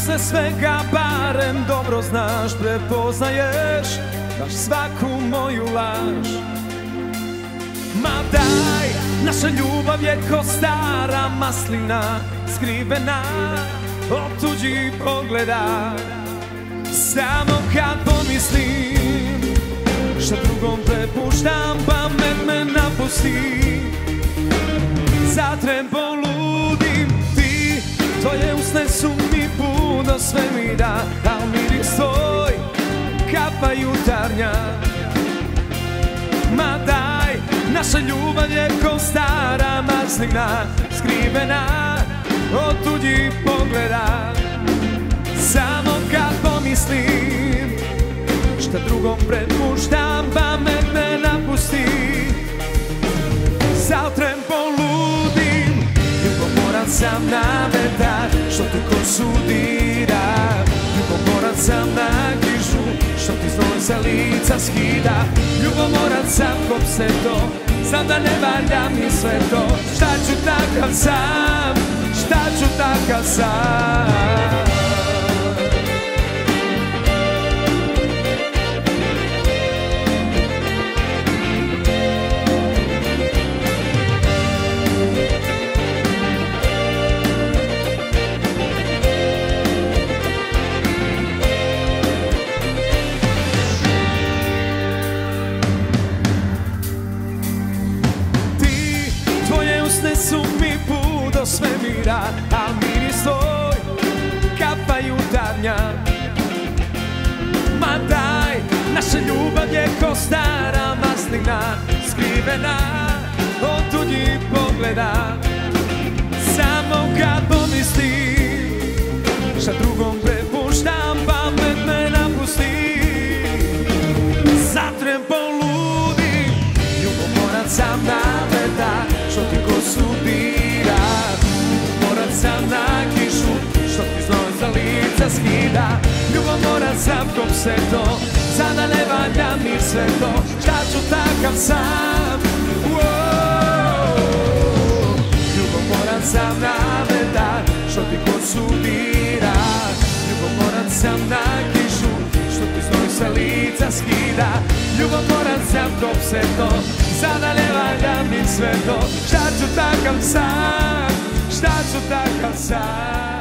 posle svega barem dobro znaš, prepoznaješ baš svaku moju laž. Ma daj, naša ljubav je ko stara maslina, skrivena od tuđih pogleda. Samo kad pomislim šta drugom prepuštam, pamet me napusti. Zatrem poludim, ti, tvoje usne su mi puno svemira, a miris tvoj kapa jutarnja. Ma daj, naša ljubav je ko stara maslina, skrivena od tuđih pogleda. Samo kad pomislim šta drugom prepuštam, pamet me napusti. Zatrem poludim, ljubomoran sam na vetar što ti kosu dira. Ljubomoran sam na kišu što ti znoj sa lica skida. Ljubomoran sam ko pse to, znam da ne valja mi sve to. Šta ću takav sam, šta ću takav sam. Su mi put do svemira, a miris tvoj kapa jutarnja. Ma daj, naša ljubav je ko stara maslina, skrivena od tuđih pogleda. Samo kad pomislim šta drugom prepuštam, pamet me napusti. Zatrem poludim, ljubomoran sam na vetar što ti kosu dira. Ljubomoran sam na kišu što ti znoj za lica skida. Ljubomoran sam ko pse to, sada ne valja mi sve to. Šta ću takav sam, ljubomoran sam na vetar što ti kosu dira. Ljubomoran sam na kišu što ti znoj sa lica skida. Ljubomoran sam ko pse to, sada ne valja mi sve to. Šta ću takav sam, šta ću takav sam.